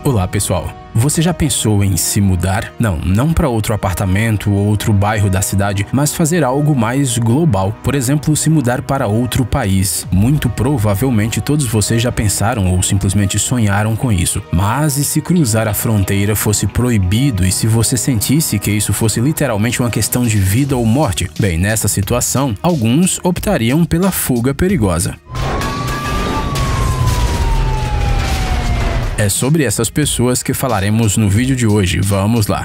Olá, pessoal. Você já pensou em se mudar? Não para outro apartamento ou outro bairro da cidade, mas fazer algo mais global. Por exemplo, se mudar para outro país. Muito provavelmente todos vocês já pensaram ou simplesmente sonharam com isso. Mas e se cruzar a fronteira fosse proibido e se você sentisse que isso fosse literalmente uma questão de vida ou morte? Bem, nessa situação, alguns optariam pela fuga perigosa. É sobre essas pessoas que falaremos no vídeo de hoje. Vamos lá!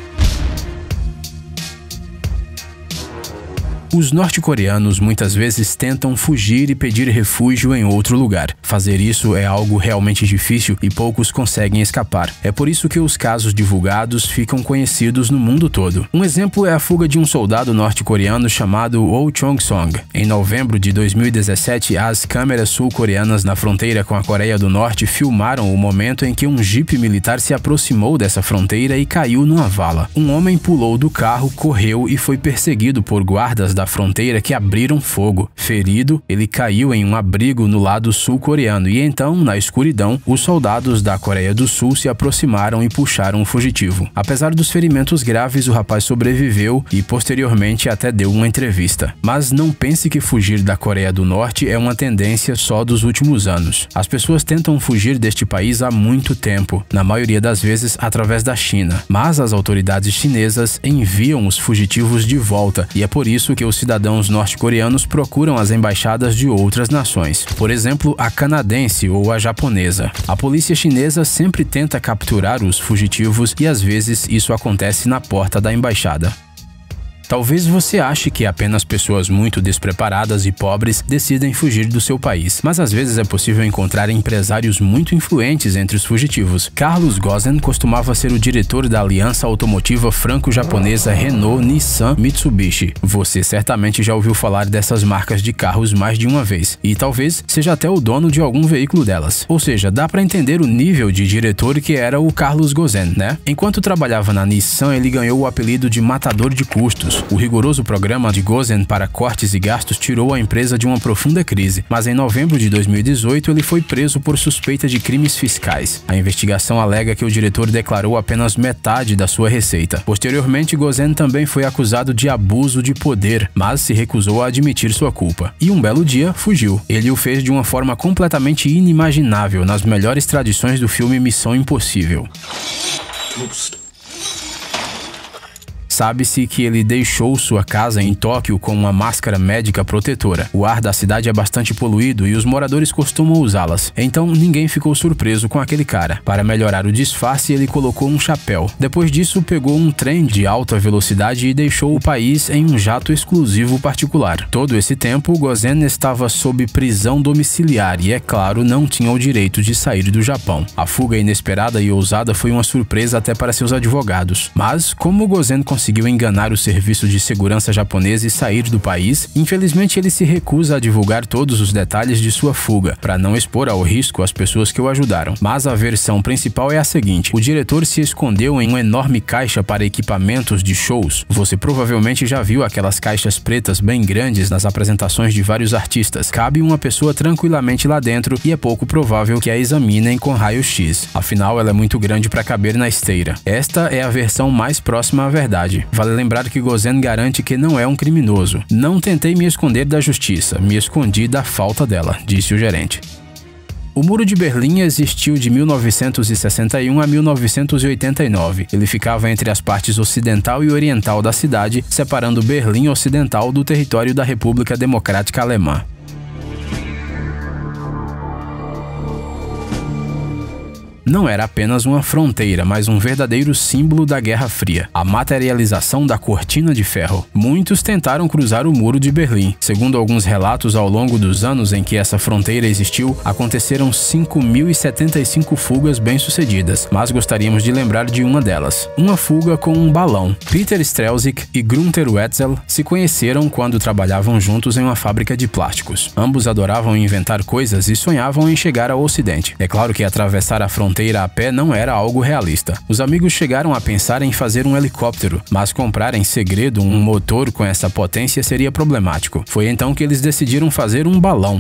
Os norte-coreanos muitas vezes tentam fugir e pedir refúgio em outro lugar. Fazer isso é algo realmente difícil e poucos conseguem escapar. É por isso que os casos divulgados ficam conhecidos no mundo todo. Um exemplo é a fuga de um soldado norte-coreano chamado Oh Chong-song. Em novembro de 2017, as câmeras sul-coreanas na fronteira com a Coreia do Norte filmaram o momento em que um jipe militar se aproximou dessa fronteira e caiu numa vala. Um homem pulou do carro, correu e foi perseguido por guardas da fronteira que abriram fogo. Ferido, ele caiu em um abrigo no lado sul-coreano e então, na escuridão, os soldados da Coreia do Sul se aproximaram e puxaram o fugitivo. Apesar dos ferimentos graves, o rapaz sobreviveu e posteriormente até deu uma entrevista. Mas não pense que fugir da Coreia do Norte é uma tendência só dos últimos anos. As pessoas tentam fugir deste país há muito tempo, na maioria das vezes através da China. Mas as autoridades chinesas enviam os fugitivos de volta e é por isso que os cidadãos norte-coreanos procuram as embaixadas de outras nações, por exemplo, a canadense ou a japonesa. A polícia chinesa sempre tenta capturar os fugitivos e às vezes isso acontece na porta da embaixada. Talvez você ache que apenas pessoas muito despreparadas e pobres decidem fugir do seu país, mas às vezes é possível encontrar empresários muito influentes entre os fugitivos. Carlos Ghosn costumava ser o diretor da aliança automotiva franco-japonesa Renault, Nissan, Mitsubishi. Você certamente já ouviu falar dessas marcas de carros mais de uma vez, e talvez seja até o dono de algum veículo delas. Ou seja, dá para entender o nível de diretor que era o Carlos Ghosn, né? Enquanto trabalhava na Nissan, ele ganhou o apelido de matador de custos. O rigoroso programa de Ghosn para cortes e gastos tirou a empresa de uma profunda crise, mas em novembro de 2018 ele foi preso por suspeita de crimes fiscais. A investigação alega que o diretor declarou apenas metade da sua receita. Posteriormente, Ghosn também foi acusado de abuso de poder, mas se recusou a admitir sua culpa. E um belo dia, fugiu. Ele o fez de uma forma completamente inimaginável, nas melhores tradições do filme Missão Impossível. Sabe-se que ele deixou sua casa em Tóquio com uma máscara médica protetora. O ar da cidade é bastante poluído e os moradores costumam usá-las. Então ninguém ficou surpreso com aquele cara. Para melhorar o disfarce, ele colocou um chapéu. Depois disso, pegou um trem de alta velocidade e deixou o país em um jato exclusivo particular. Todo esse tempo, Ghosn estava sob prisão domiciliar e, é claro, não tinha o direito de sair do Japão. A fuga inesperada e ousada foi uma surpresa até para seus advogados. Mas, como Ghosn conseguiu enganar o serviço de segurança japonês e sair do país, infelizmente ele se recusa a divulgar todos os detalhes de sua fuga, para não expor ao risco as pessoas que o ajudaram. Mas a versão principal é a seguinte: o diretor se escondeu em uma enorme caixa para equipamentos de shows. Você provavelmente já viu aquelas caixas pretas bem grandes nas apresentações de vários artistas. Cabe uma pessoa tranquilamente lá dentro e é pouco provável que a examinem com raio-x. Afinal, ela é muito grande para caber na esteira. Esta é a versão mais próxima à verdade. Vale lembrar que Ghosn garante que não é um criminoso. Não tentei me esconder da justiça, me escondi da falta dela, disse o gerente. O Muro de Berlim existiu de 1961 a 1989. Ele ficava entre as partes ocidental e oriental da cidade, separando Berlim Ocidental do território da República Democrática Alemã. Não era apenas uma fronteira, mas um verdadeiro símbolo da Guerra Fria, a materialização da cortina de ferro. Muitos tentaram cruzar o Muro de Berlim. Segundo alguns relatos, ao longo dos anos em que essa fronteira existiu, aconteceram 5.075 fugas bem-sucedidas, mas gostaríamos de lembrar de uma delas. Uma fuga com um balão. Peter Strelzik e Günther Wetzel se conheceram quando trabalhavam juntos em uma fábrica de plásticos. Ambos adoravam inventar coisas e sonhavam em chegar ao Ocidente. É claro que atravessar a fronteira a pé não era algo realista. Os amigos chegaram a pensar em fazer um helicóptero, mas comprar em segredo um motor com essa potência seria problemático. Foi então que eles decidiram fazer um balão.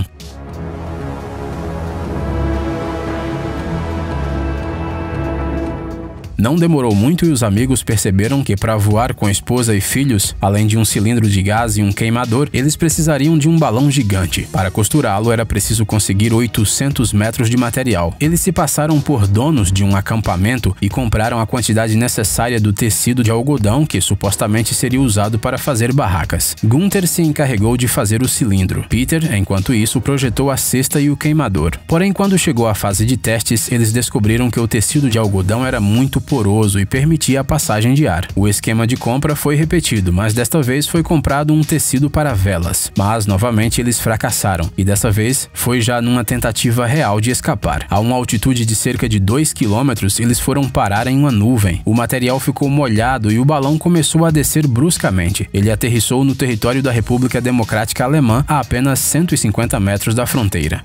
Não demorou muito e os amigos perceberam que para voar com a esposa e filhos, além de um cilindro de gás e um queimador, eles precisariam de um balão gigante. Para costurá-lo era preciso conseguir 800 metros de material. Eles se passaram por donos de um acampamento e compraram a quantidade necessária do tecido de algodão que supostamente seria usado para fazer barracas. Gunther se encarregou de fazer o cilindro. Peter, enquanto isso, projetou a cesta e o queimador. Porém, quando chegou à fase de testes, eles descobriram que o tecido de algodão era muito poroso e permitia a passagem de ar. O esquema de compra foi repetido, mas desta vez foi comprado um tecido para velas. Mas, novamente, eles fracassaram, e dessa vez foi já numa tentativa real de escapar. A uma altitude de cerca de 2 km, eles foram parar em uma nuvem. O material ficou molhado e o balão começou a descer bruscamente. Ele aterrissou no território da República Democrática Alemã, a apenas 150 metros da fronteira.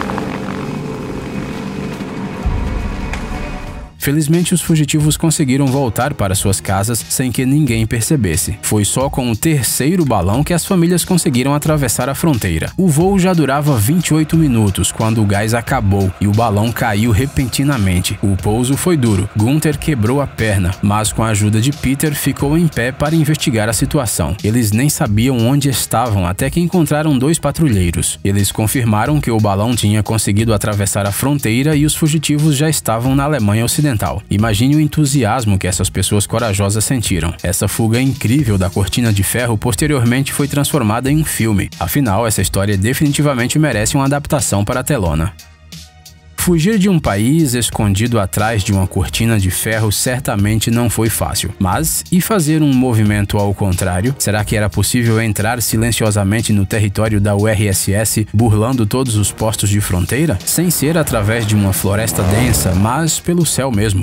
Felizmente, os fugitivos conseguiram voltar para suas casas sem que ninguém percebesse. Foi só com o terceiro balão que as famílias conseguiram atravessar a fronteira. O voo já durava 28 minutos quando o gás acabou e o balão caiu repentinamente. O pouso foi duro. Gunther quebrou a perna, mas com a ajuda de Peter ficou em pé para investigar a situação. Eles nem sabiam onde estavam até que encontraram 2 patrulheiros. Eles confirmaram que o balão tinha conseguido atravessar a fronteira e os fugitivos já estavam na Alemanha Ocidental. Imagine o entusiasmo que essas pessoas corajosas sentiram. Essa fuga incrível da cortina de ferro posteriormente foi transformada em um filme. Afinal, essa história definitivamente merece uma adaptação para a telona. Fugir de um país escondido atrás de uma cortina de ferro certamente não foi fácil. Mas, e fazer um movimento ao contrário? Será que era possível entrar silenciosamente no território da URSS, burlando todos os postos de fronteira? Sem ser através de uma floresta densa, mas pelo céu mesmo.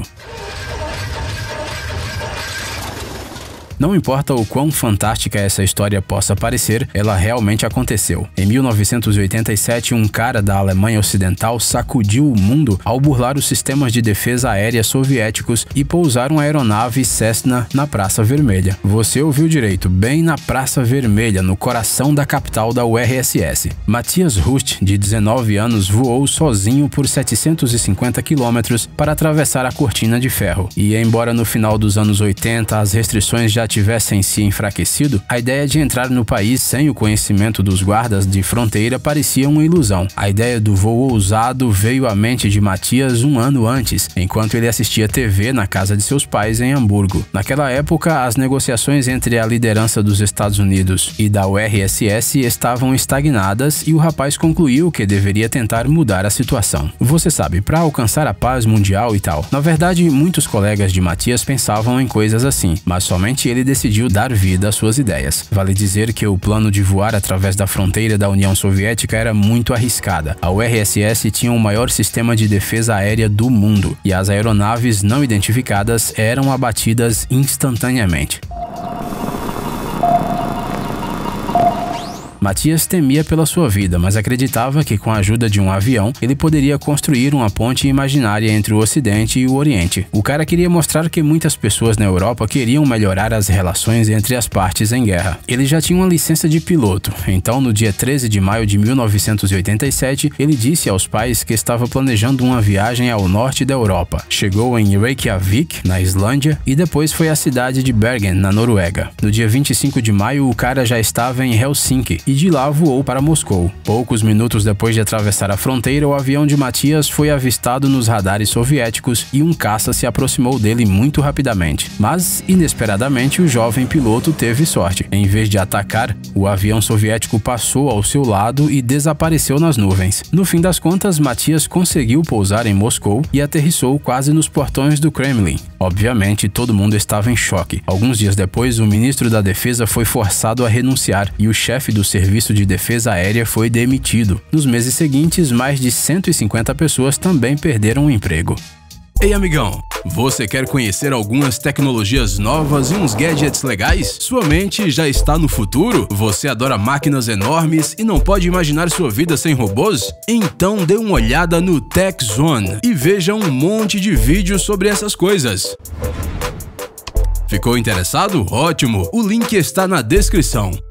Não importa o quão fantástica essa história possa parecer, ela realmente aconteceu. Em 1987, um cara da Alemanha Ocidental sacudiu o mundo ao burlar os sistemas de defesa aérea soviéticos e pousar uma aeronave Cessna na Praça Vermelha. Você ouviu direito, bem na Praça Vermelha, no coração da capital da URSS. Matthias Rust, de 19 anos, voou sozinho por 750 quilômetros para atravessar a cortina de ferro. E embora no final dos anos 80 as restrições já tivessem se enfraquecido, a ideia de entrar no país sem o conhecimento dos guardas de fronteira parecia uma ilusão. A ideia do voo ousado veio à mente de Matthias um ano antes, enquanto ele assistia TV na casa de seus pais em Hamburgo. Naquela época, as negociações entre a liderança dos Estados Unidos e da URSS estavam estagnadas e o rapaz concluiu que deveria tentar mudar a situação. Você sabe, para alcançar a paz mundial e tal. Na verdade, muitos colegas de Matthias pensavam em coisas assim, mas somente ele decidiu dar vida às suas ideias. Vale dizer que o plano de voar através da fronteira da União Soviética era muito arriscada. A URSS tinha o maior sistema de defesa aérea do mundo e as aeronaves não identificadas eram abatidas instantaneamente. Matthias temia pela sua vida, mas acreditava que com a ajuda de um avião, ele poderia construir uma ponte imaginária entre o Ocidente e o Oriente. O cara queria mostrar que muitas pessoas na Europa queriam melhorar as relações entre as partes em guerra. Ele já tinha uma licença de piloto, então no dia 13 de maio de 1987, ele disse aos pais que estava planejando uma viagem ao norte da Europa. Chegou em Reykjavik, na Islândia, e depois foi à cidade de Bergen, na Noruega. No dia 25 de maio, o cara já estava em Helsinki, e de lá voou para Moscou. Poucos minutos depois de atravessar a fronteira, o avião de Matthias foi avistado nos radares soviéticos e um caça se aproximou dele muito rapidamente. Mas, inesperadamente, o jovem piloto teve sorte. Em vez de atacar, o avião soviético passou ao seu lado e desapareceu nas nuvens. No fim das contas, Matthias conseguiu pousar em Moscou e aterrissou quase nos portões do Kremlin. Obviamente, todo mundo estava em choque. Alguns dias depois, o ministro da Defesa foi forçado a renunciar e o chefe do Serviço de Defesa Aérea foi demitido. Nos meses seguintes, mais de 150 pessoas também perderam o emprego. Ei, amigão! Você quer conhecer algumas tecnologias novas e uns gadgets legais? Sua mente já está no futuro? Você adora máquinas enormes e não pode imaginar sua vida sem robôs? Então dê uma olhada no Tech Zone e veja um monte de vídeos sobre essas coisas. Ficou interessado? Ótimo! O link está na descrição.